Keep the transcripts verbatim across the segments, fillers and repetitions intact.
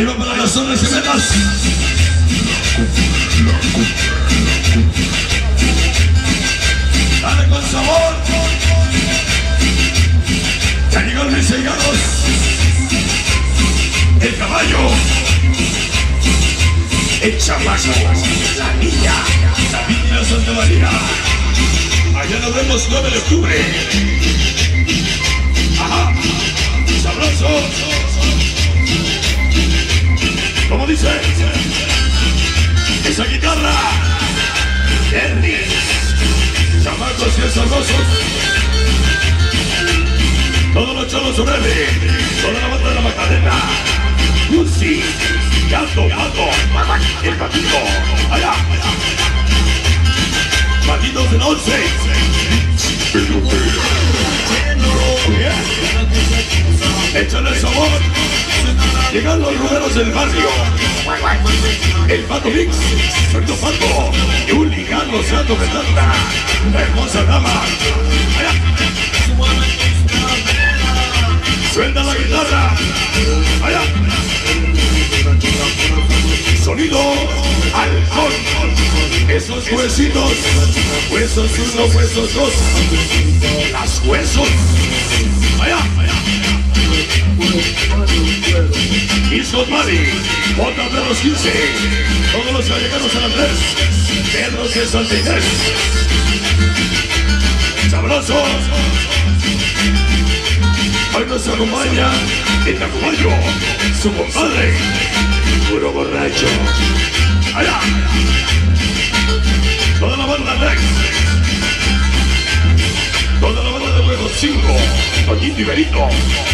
Iba para las zonas gemelas. Dale con sabor. Ya llegaron mis llegados. El caballo. El chamaco. La niña. La niña Santa María. Allá nos vemos nueve de octubre. Ajá. Sabroso. ¿Cómo dice? Esa guitarra. Terry. Chamacos y sabrosos. Todos los chavos sobre él. Toda la banda de la Magdalena. Lucy. Gato, gato. El patito. Allá. Patitos del once. Pedro Pérez. Échale sabor. Llegan los ruberos del barrio. El Pato Mix, Suelto Pato, Yuli, Carlos, Santo Fernanda, la hermosa dama. Allá. Suelta la guitarra. Allá. Sonido alcohol. Esos huesitos. Huesos uno, huesos dos. Las huesos. Allá. Iscos Mari, Bota Perros quince, todos los galleganos San Andrés, Perros de Santa Inés. Sabrosos. Hoy nos acompaña el Tacumayo, su compadre, puro borracho. Allá. Toda la banda Rex. Toda la banda de Juego cinco, Toñito y Benito.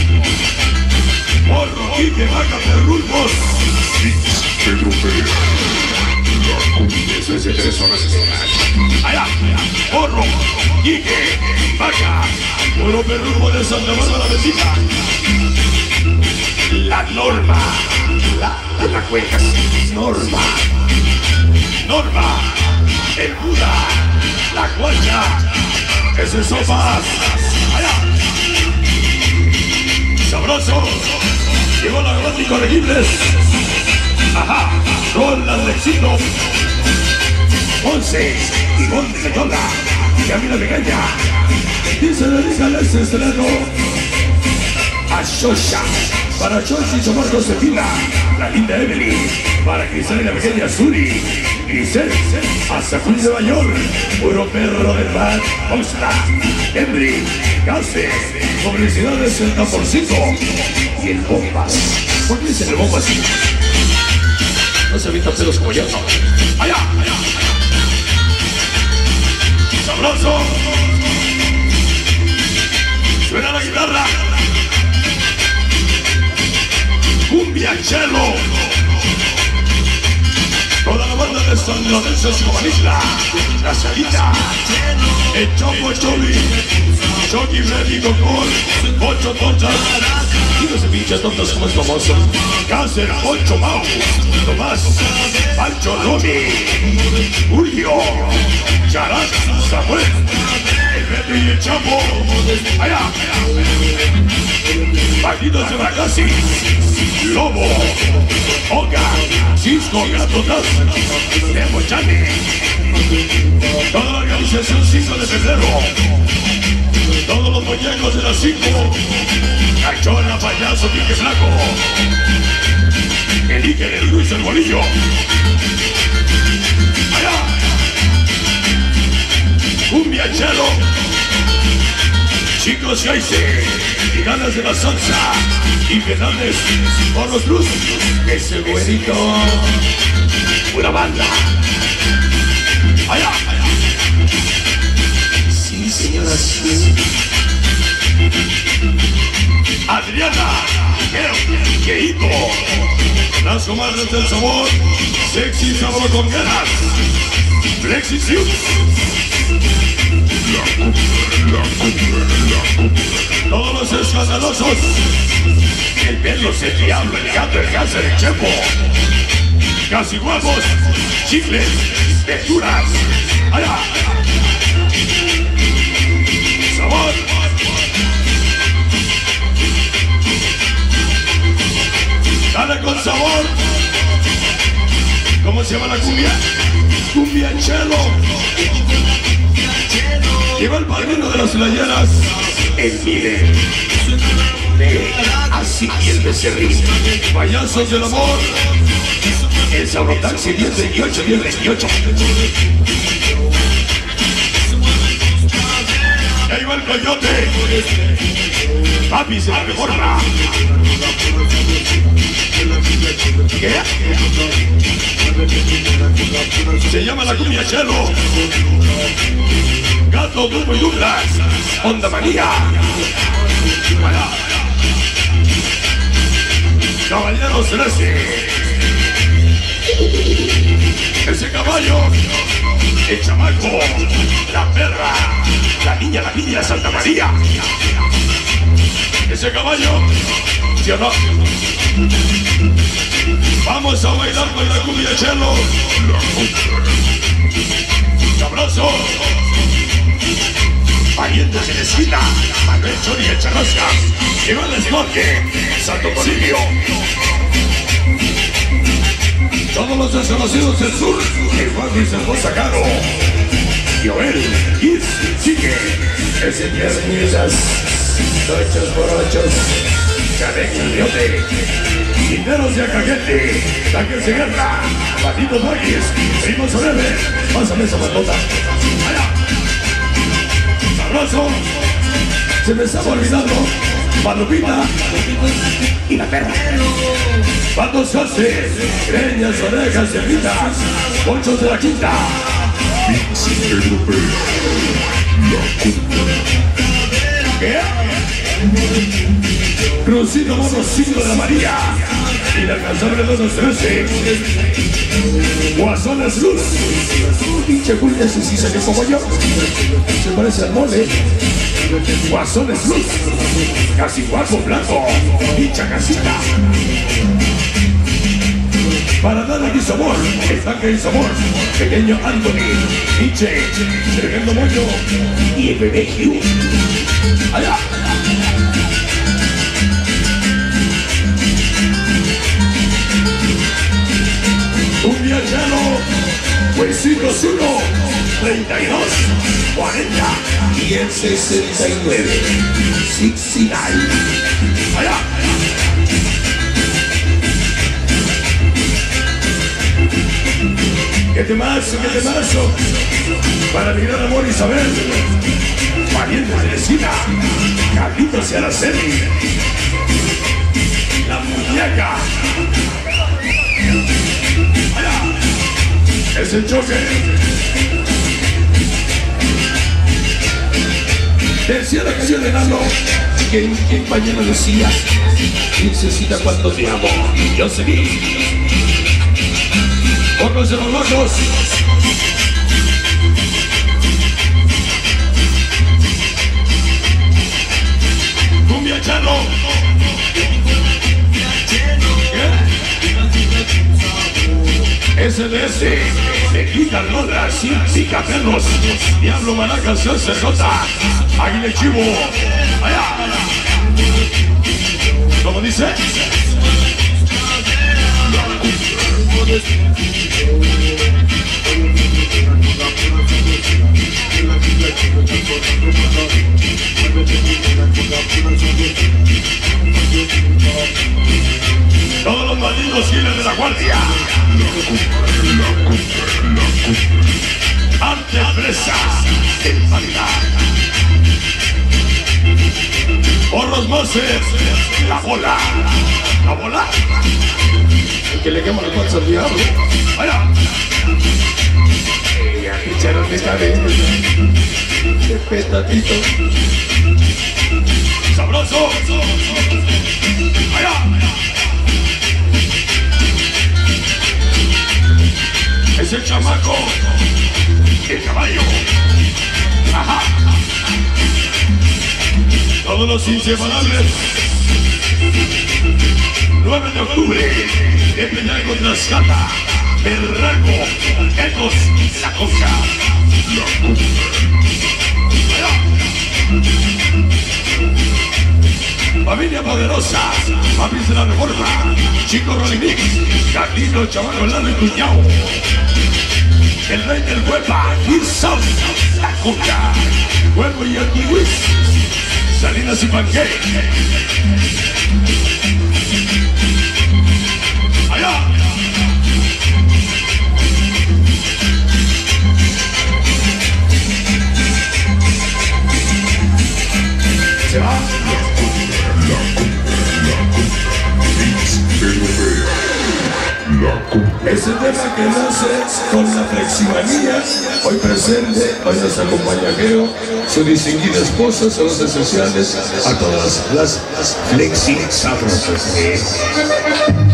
Morro, Quique, Vaca, Perrulmos. Pedro Pérez. Eso es de tres horas. Allá. Morro, Quique, Vaca. Puro Perrulmo de Santa Bárbara Bendita. La Norma. La de la Cuenca. Norma. Norma. El Buda. La Guacha. Ese es Sopas. Allá. Sabroso. Llegó la gran Incorregibles. Ajá. Con la Lexito. Once. Y Monte de Yola. Y a mí la pequeña. Y se dedica este estreno a Shosha. Para Chochi y Marcos de Pila. La linda Emily. Para Cristal y la pequeña Suri. Grisel. Hasta Cruz de Bayor. Puro perro del mar. Ostra. Henry. Case. Publicidades setenta por ciento. Y el Bombas. ¿Por qué dicen el Bombas? No se avientan pelos como yo. Allá, allá. Sabroso. Suena la guitarra. Cumbia Chelo. Toda la banda de San Lorenzo Escobanitla. La Salita. El Choco Choli. Choki Freddy Cocol. Ocho tontas. Y no se pinche tontas como es famoso. Cáncer, Ocho Mau. Tomás. Pancho Romy. Julio. Charat. Samuel. El Beto y el Chapo. Allá. Partidos de Bacasi. Lobo. Oga. Cisco Gatotas. Nemo Chani. Toda la organización cinco de febrero. Todos los muñecos de las cinco. Cachona, Payaso, Pique Flaco. El Iker, el Luis, el Bolillo. Allá. Cumbia Chelo. Chicos Gaise. Y ganas de la salsa. Y Fernández por los blues. Ese güerito. Una banda. Allá. Sí, señora, sí. Adriana, Keiko, las comadres del sabor, sexy sabor con ganas, Flexi Siux. Todos los escandalosos, el perro, el diablo, el gato, el cáncer, el chepo, casi guapos, chicles, texturas, allá. Sabor. Sale con sabor. ¿Cómo se llama la cumbia? Cumbia Chelo. Lleva el padrino de las playeras, el Mile. Así y el becerrín. Payasos del amor. El Sabrotaxi diez veintiocho, diez veintiocho. Ahí va el coyote. Papi se la reforma. ¿Qué? Se llama la cumbia Chelo. Gato, Dumbo y Douglas. Onda María. Allá. Caballeros trece. Ese caballo. El chamaco. La perra. La niña, la niña, Santa María. Ese caballo. ¿Sí o no? Vamos a bailar con la cumbia Chelo. Sabroso. Parientes en la esquina. Manuel Chori y el Charrasca. Iván Escorque. Santo Toribio. Todos los desconocidos del sur. El Juan Luis Hermosa Caro. Joel. Is. Sigue. Ese viernes. Noches borrachos. Cadeña el Leote. Dineros de Acagente. Tanques de guerra. Patitos Vaguis. Primos Orebe. Pásame esa bandota. Allá. Sabroso. Se me estaba olvidando. Palopita y la perra. Patos José. Greñas, orejas, cerritas. Ponchos de la quinta. ¿Qué? Crucito Mono cinco de la María. Inalcanzable dos trece. Guasones Luz. Pinche Julio, ese sí se ve como yo. Se parece al mole. Guasones Luz. Casi guapo blanco. Pincha casita. Para dar aquí sabor, el tanque y sabor. Pequeño Anthony. Pinche. Tremendo moño. Y el bebé Hugh. Allá. Cumbia Chelo, Huesitos uno, treinta y dos, cuarenta y el sesenta y nueve, sesenta y nueve. Allá. ¿Qué temazo, qué temazo? Para mi gran amor Isabel, parientes de la esquina, Carlitos y Araceli, la muñeca. Es el choque. Decía la canción de Nano que en mañana decía necesita cuánto te amo. Y yo seguí. Ojos de los locos. Cumbia Chelo. S D S, te quitan lolas, pica perros, Diablo Maracas, C J, Águila Chivo, allá. ¿Cómo dice? Todos los malditos giles de la guardia. Arte presa en paridad. Porros Moses, la bola. La bola. El que le quema la panza al diablo. Vaya. Ya picharon de cabeza. Qué petatito. Sabroso. Allá. Es el chamaco, el caballo. Ajá. Todos los inseparables. nueve de octubre, de Peñal contra Escata, Berraco, Ecos, La Coca. Familia poderosa, papis de la reforma, Chico Rolimix, Carlito, Chavaco, Lalo y Cuñao. El rey del huepa, Gilson, la cumbia, Huevo y el Kiwis, Salinas y Panqué. Allá. Se va. Es el tema que nace con la fleximanía. Hoy presente, hoy nos acompaña Geo, su distinguida esposa. Saludos especiales a todas las flexi sabrosas.